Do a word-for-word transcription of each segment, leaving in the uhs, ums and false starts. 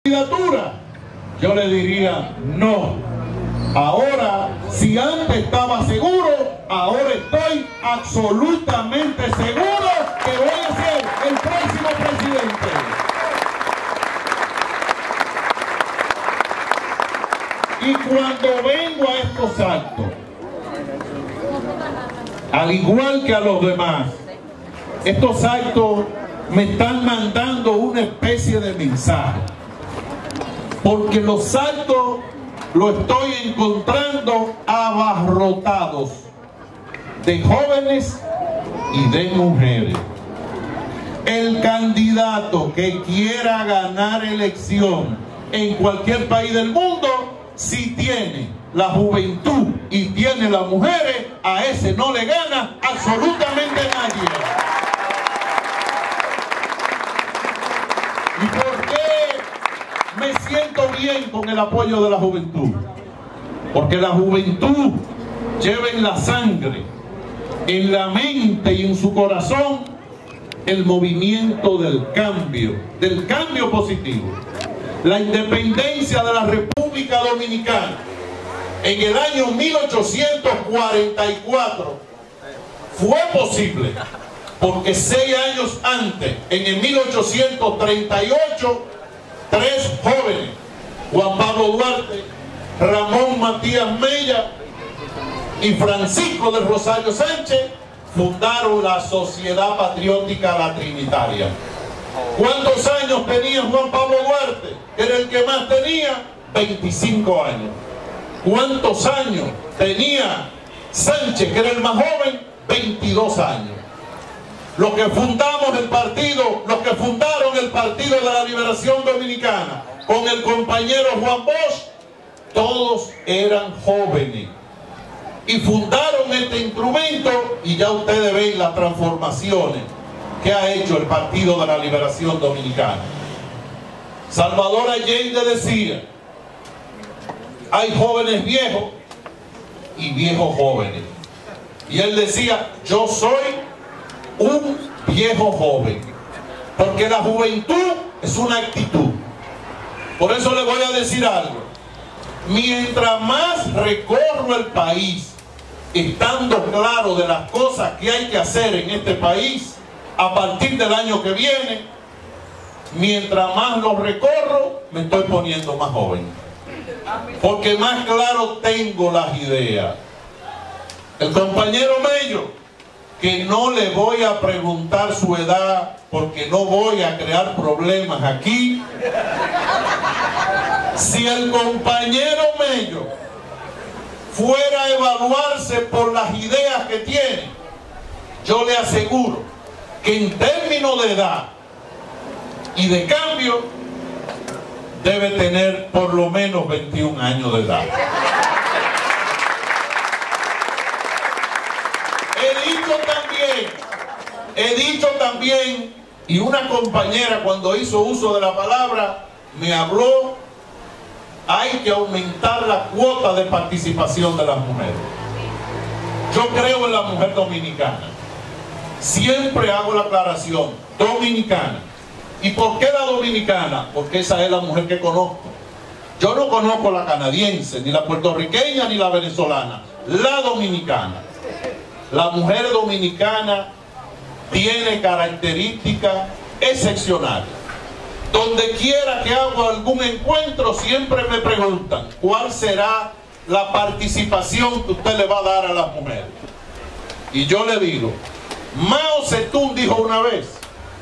candidatura? Yo le diría no. Ahora, si antes estaba seguro, ahora estoy absolutamente seguro que voy a ser el próximo presidente. Y cuando vengo a estos actos, al igual que a los demás, estos actos me están mandando una especie de mensaje. Porque los actos lo estoy encontrando abarrotados de jóvenes y de mujeres. El candidato que quiera ganar elección en cualquier país del mundo, si tiene la juventud y tiene las mujeres, a ese no le gana absolutamente nadie. ¿Y por qué me siento bien con el apoyo de la juventud? Porque la juventud lleva en la sangre, en la mente y en su corazón el movimiento del cambio, del cambio positivo. La independencia de la República Dominicana en el año mil ochocientos cuarenta y cuatro fue posible porque seis años antes, en el mil ochocientos treinta y ocho, tres jóvenes, Juan Pablo Duarte, Ramón Matías Mella y Francisco del Rosario Sánchez, fundaron la Sociedad Patriótica La Trinitaria. ¿Cuántos años tenía Juan Pablo Duarte, que era el que más tenía? veinticinco años. ¿Cuántos años tenía Sánchez, que era el más joven? veintidós años. Los que fundamos el partido, los que fundaron el Partido de la Liberación Dominicana, con el compañero Juan Bosch, todos eran jóvenes. Y fundaron este instrumento, y ya ustedes ven las transformaciones que ha hecho el Partido de la Liberación Dominicana. Salvador Allende decía: hay jóvenes viejos y viejos jóvenes. Y él decía: yo soy un viejo joven, porque la juventud es una actitud. Por eso le voy a decir algo: mientras más recorro el país, estando claro de las cosas que hay que hacer en este país a partir del año que viene, mientras más lo recorro, me estoy poniendo más joven, porque más claro tengo las ideas. El compañero Mello, que no le voy a preguntar su edad porque no voy a crear problemas aquí. Si el compañero Mello fuera a evaluarse por las ideas que tiene, yo le aseguro que en términos de edad y de cambio debe tener por lo menos veintiún años de edad. He dicho también, he dicho también, y una compañera cuando hizo uso de la palabra me habló: hay que aumentar la cuota de participación de las mujeres. Yo creo en la mujer dominicana. Siempre hago la aclaración: dominicana. ¿Y por qué la dominicana? Porque esa es la mujer que conozco. Yo no conozco la canadiense, ni la puertorriqueña, ni la venezolana. La dominicana. La mujer dominicana tiene características excepcionales. Donde quiera que hago algún encuentro, siempre me preguntan: ¿cuál será la participación que usted le va a dar a las mujeres? Y yo le digo: Mao Zedong dijo una vez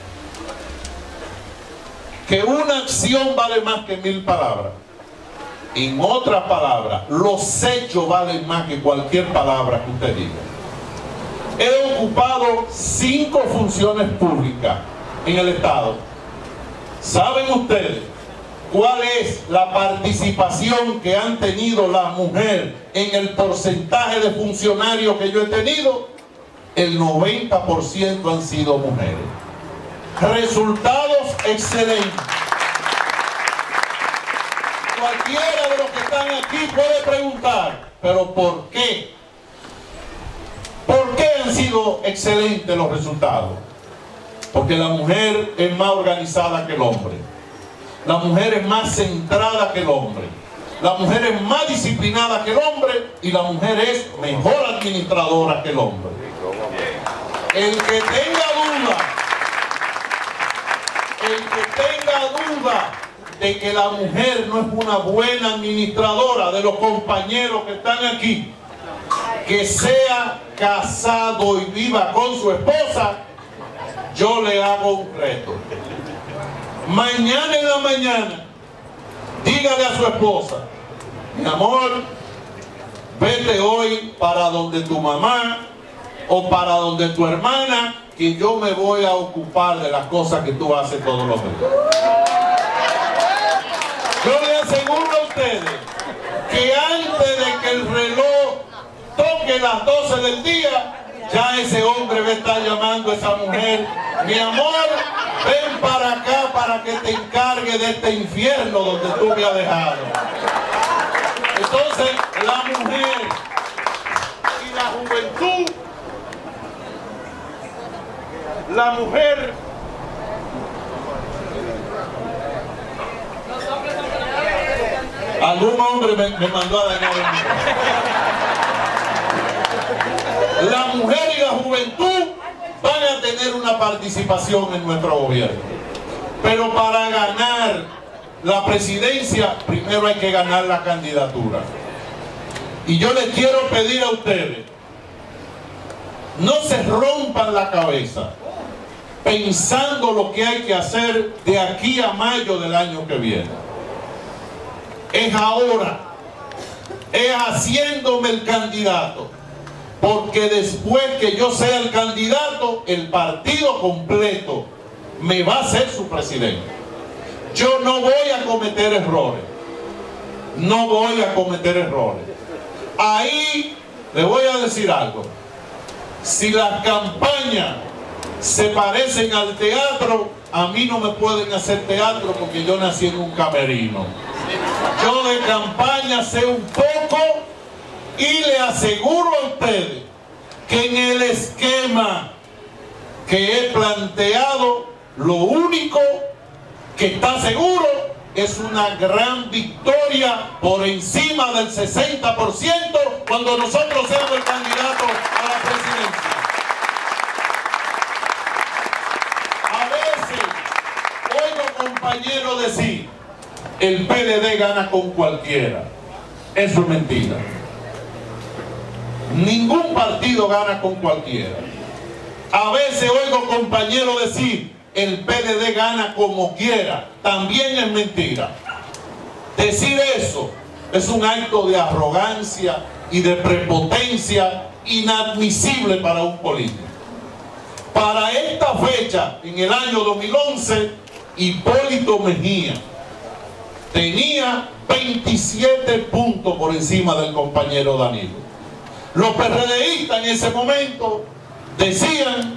que una acción vale más que mil palabras. En otras palabras, los hechos valen más que cualquier palabra que usted diga. He ocupado cinco funciones públicas en el Estado. ¿Saben ustedes cuál es la participación que han tenido las mujeres en el porcentaje de funcionarios que yo he tenido? El noventa por ciento han sido mujeres. Resultados excelentes. Cualquiera de los que están aquí puede preguntar: ¿pero por qué? ¿Por qué han sido excelentes los resultados? Porque la mujer es más organizada que el hombre. La mujer es más centrada que el hombre. La mujer es más disciplinada que el hombre y la mujer es mejor administradora que el hombre. El que tenga duda, el que tenga duda de que la mujer no es una buena administradora, de los compañeros que están aquí, que sea casado y viva con su esposa, yo le hago un reto. Mañana en la mañana, dígale a su esposa: mi amor, vete hoy para donde tu mamá o para donde tu hermana, que yo me voy a ocupar de las cosas que tú haces todos los días. Yo le aseguro a ustedes que antes de que el reloj toque las doce del día, ya ese hombre va a estar llamando a esa mujer: mi amor, ven para acá para que te encargue de este infierno donde tú me has dejado. Entonces, la mujer y la juventud, la mujer algún hombre me, me mandó a dañar el La mujer y la juventud van a tener una participación en nuestro gobierno. Pero para ganar la presidencia, primero hay que ganar la candidatura. Y yo les quiero pedir a ustedes, no se rompan la cabeza pensando lo que hay que hacer de aquí a mayo del año que viene. Es ahora, es haciéndome el candidato, porque después que yo sea el candidato, el partido completo me va a ser su presidente. Yo no voy a cometer errores, no voy a cometer errores. Ahí le voy a decir algo: si las campañas se parecen al teatro, a mí no me pueden hacer teatro porque yo nací en un camerino. Yo de campaña sé un poco y le aseguro a ustedes que en el esquema que he planteado, lo único que está seguro es una gran victoria por encima del sesenta por ciento cuando nosotros seamos el candidato a la presidencia. A veces oigo compañeros decir: el P L D gana con cualquiera. Eso es mentira. Ningún partido gana con cualquiera. A veces oigo compañeros decir: el P L D gana como quiera. También es mentira. Decir eso es un acto de arrogancia y de prepotencia inadmisible para un político. Para esta fecha, en el año dos mil once, Hipólito Mejía tenía veintisiete puntos por encima del compañero Danilo. Los PRDistas en ese momento decían: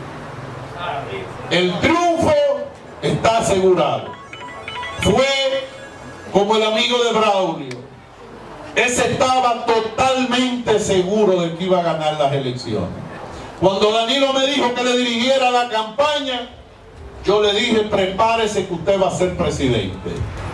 el triunfo está asegurado. Fue como el amigo de Braulio. Ese estaba totalmente seguro de que iba a ganar las elecciones. Cuando Danilo me dijo que le dirigiera la campaña, yo le dije: prepárese que usted va a ser presidente.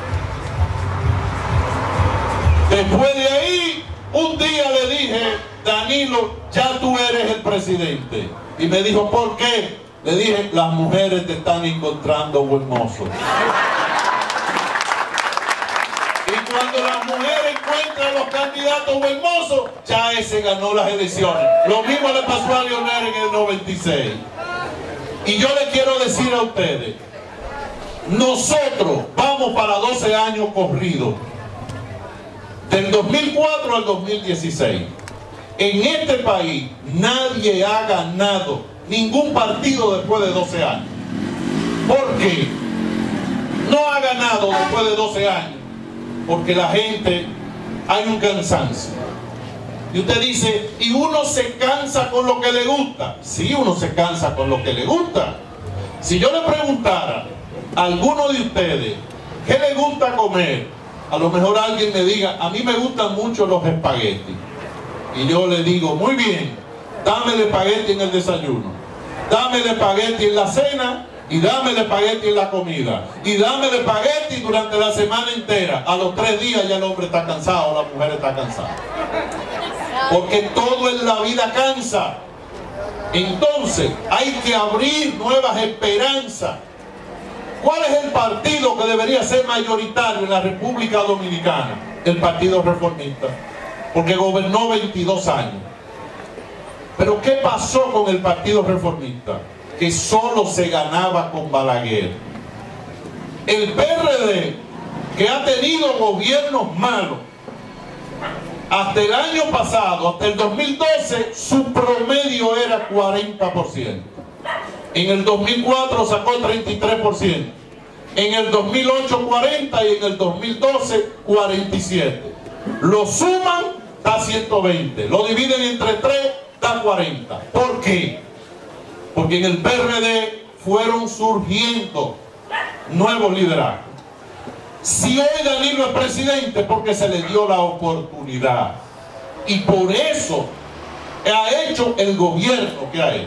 Después de ahí, un día le dije: Danilo, ya tú eres el presidente. Y me dijo: ¿por qué? Le dije: las mujeres te están encontrando buen mozo. Y cuando las mujeres encuentran los candidatos buen mozo, ya ese ganó las elecciones. Lo mismo le pasó a Leonel en el noventa y seis. Y yo le quiero decir a ustedes, nosotros vamos para doce años corridos, del dos mil cuatro al dos mil dieciséis. En este país nadie ha ganado ningún partido después de doce años. ¿Por qué? No ha ganado después de doce años porque la gente, hay un cansancio. Y usted dice: ¿y uno se cansa con lo que le gusta? Sí, uno se cansa con lo que le gusta. Si yo le preguntara a alguno de ustedes qué le gusta comer, a lo mejor alguien me diga: a mí me gustan mucho los espaguetis. Y yo le digo: muy bien, dame el espagueti en el desayuno, dame el espagueti en la cena, y dame el espagueti en la comida, y dame el espagueti durante la semana entera. A los tres días ya el hombre está cansado, la mujer está cansada. Porque todo en la vida cansa. Entonces hay que abrir nuevas esperanzas. ¿Cuál es el partido que debería ser mayoritario en la República Dominicana? El Partido Reformista, porque gobernó veintidós años. Pero ¿qué pasó con el Partido Reformista? Que solo se ganaba con Balaguer. El P R D, que ha tenido gobiernos malos, hasta el año pasado, hasta el dos mil doce, su promedio era cuarenta por ciento. En el dos mil cuatro sacó treinta y tres por ciento. En el dos mil ocho, cuarenta por ciento, y en el dos mil doce, cuarenta y siete por ciento. Lo suman, da ciento veinte. Lo dividen entre tres, da cuarenta. ¿Por qué? Porque en el P R D fueron surgiendo nuevos liderazgos. Si hoy Danilo es presidente, porque se le dio la oportunidad. Y por eso ha hecho el gobierno que ha hecho.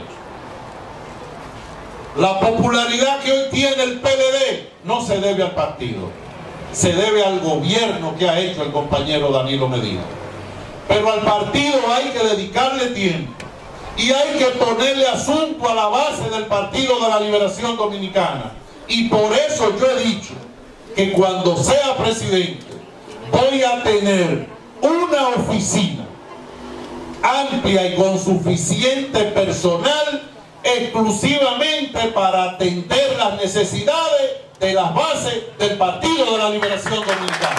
La popularidad que hoy tiene el P L D no se debe al partido, se debe al gobierno que ha hecho el compañero Danilo Medina. Pero al partido hay que dedicarle tiempo y hay que ponerle asunto a la base del Partido de la Liberación Dominicana. Y por eso yo he dicho que cuando sea presidente voy a tener una oficina amplia y con suficiente personal exclusivamente para atender las necesidades de las bases del Partido de la Liberación Dominicana.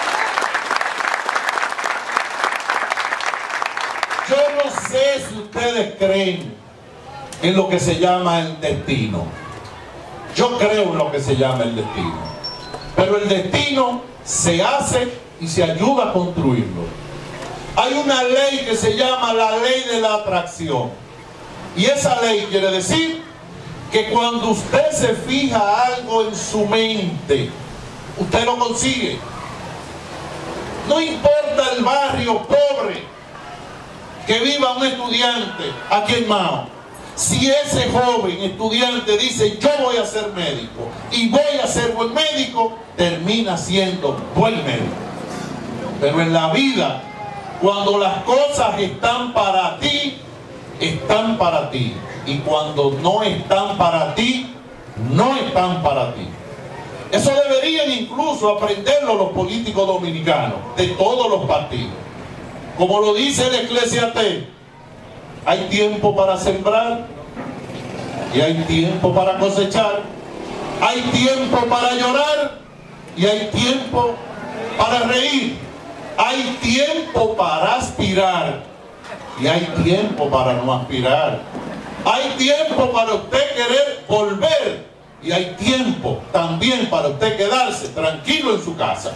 Yo no sé si ustedes creen en lo que se llama el destino. Yo creo en lo que se llama el destino. Pero el destino se hace y se ayuda a construirlo. Hay una ley que se llama la ley de la atracción. Y esa ley quiere decir que cuando usted se fija algo en su mente, usted lo consigue. No importa el barrio pobre que viva un estudiante aquí en Mao. Si ese joven estudiante dice yo voy a ser médico y voy a ser buen médico, termina siendo buen médico. Pero en la vida, cuando las cosas están para ti, están para ti. Y cuando no están para ti, no están para ti. Eso deberían incluso aprenderlo los políticos dominicanos, de todos los partidos. Como lo dice el Eclesiastés, hay tiempo para sembrar y hay tiempo para cosechar. Hay tiempo para llorar y hay tiempo para reír. Hay tiempo para aspirar y hay tiempo para no aspirar. Hay tiempo para usted querer volver y hay tiempo también para usted quedarse tranquilo en su casa.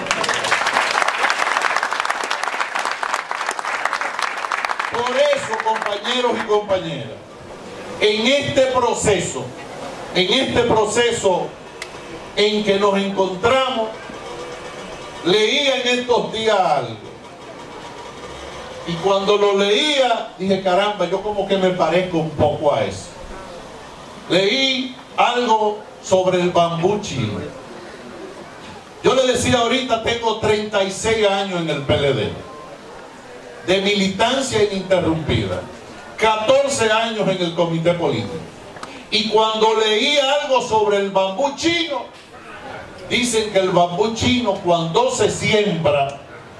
Por eso, compañeros y compañeras, en este proceso, en este proceso en que nos encontramos, leía en estos días algo. Y cuando lo leía, dije, caramba, yo como que me parezco un poco a eso. Leí algo sobre el bambú chino. Yo le decía ahorita, tengo treinta y seis años en el P L D, de militancia ininterrumpida, catorce años en el comité político. Y cuando leí algo sobre el bambú chino, dicen que el bambú chino cuando se siembra,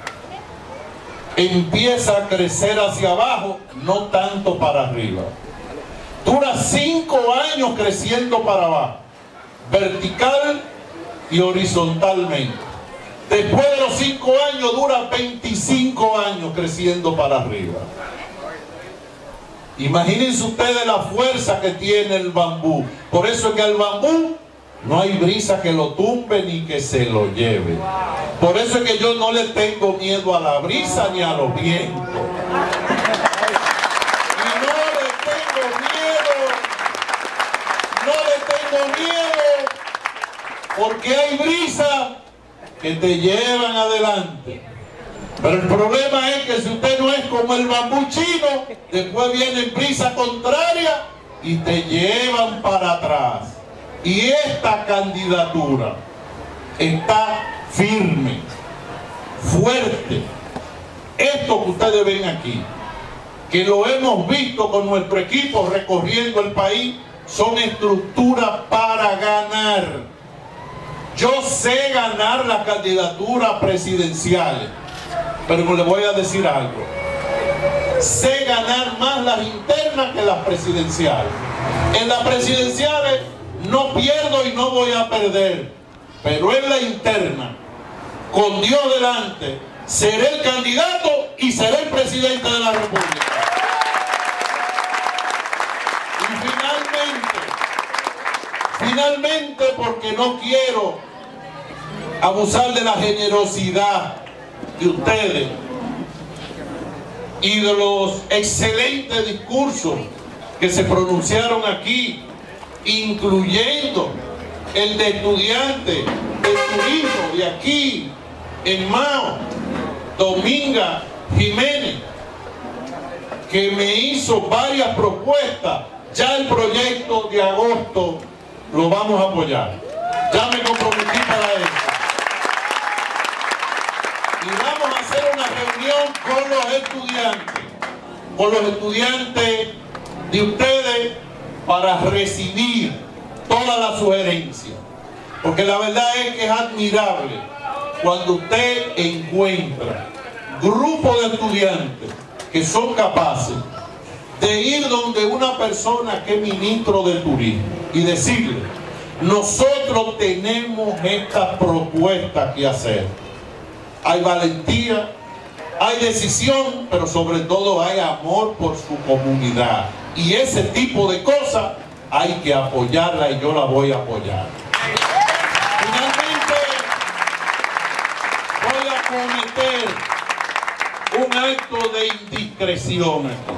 empieza a crecer hacia abajo, no tanto para arriba. Dura cinco años creciendo para abajo, vertical y horizontalmente. Después de los cinco años dura veinticinco años creciendo para arriba. Imagínense ustedes la fuerza que tiene el bambú. Por eso es que el bambú no hay brisa que lo tumbe ni que se lo lleve. Por eso es que yo no le tengo miedo a la brisa ni a los vientos. Y no le tengo miedo, no le tengo miedo, porque hay brisa que te llevan adelante. Pero el problema es que si usted no es como el bambú chino, después viene brisa contraria y te llevan para atrás. Y esta candidatura está firme, fuerte. Esto que ustedes ven aquí, que lo hemos visto con nuestro equipo recorriendo el país, son estructuras para ganar. Yo sé ganar las candidaturas presidenciales, pero les voy a decir algo. Sé ganar más las internas que las presidenciales. En las presidenciales no pierdo y no voy a perder, pero en la interna, con Dios delante, seré el candidato y seré el presidente de la República. Y finalmente, finalmente, porque no quiero abusar de la generosidad de ustedes y de los excelentes discursos que se pronunciaron aquí, incluyendo el de estudiantes de turismo de aquí en Mao, Dominga Jiménez, que me hizo varias propuestas. Ya el proyecto de agosto lo vamos a apoyar. Ya me comprometí para eso. Y vamos a hacer una reunión con los estudiantes, con los estudiantes de ustedes, para recibir todas las sugerencias. Porque la verdad es que es admirable cuando usted encuentra grupos de estudiantes que son capaces de ir donde una persona que es ministro de turismo y decirle: nosotros tenemos estas propuestas que hacer. Hay valentía, hay decisión, pero sobre todo hay amor por su comunidad. Y ese tipo de cosas hay que apoyarla, y yo la voy a apoyar. Finalmente, voy a cometer un acto de indiscreción aquí.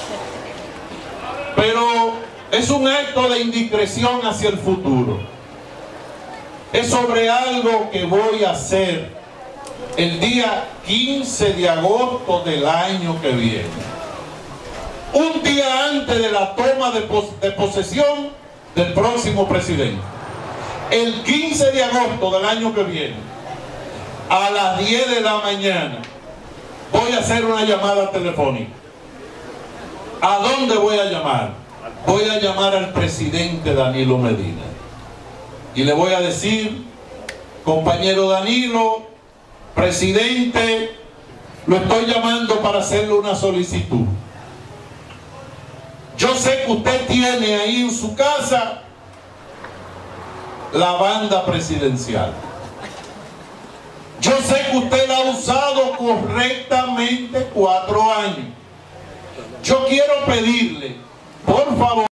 Pero es un acto de indiscreción hacia el futuro. Es sobre algo que voy a hacer el día quince de agosto del año que viene. Un día antes de la toma de, pos de posesión del próximo presidente. El quince de agosto del año que viene, a las diez de la mañana, voy a hacer una llamada telefónica. ¿A dónde voy a llamar? Voy a llamar al presidente Danilo Medina. Y le voy a decir: compañero Danilo, presidente, lo estoy llamando para hacerle una solicitud. Yo sé que usted tiene ahí en su casa la banda presidencial. Yo sé que usted la ha usado correctamente cuatro años. Yo quiero pedirle, por favor,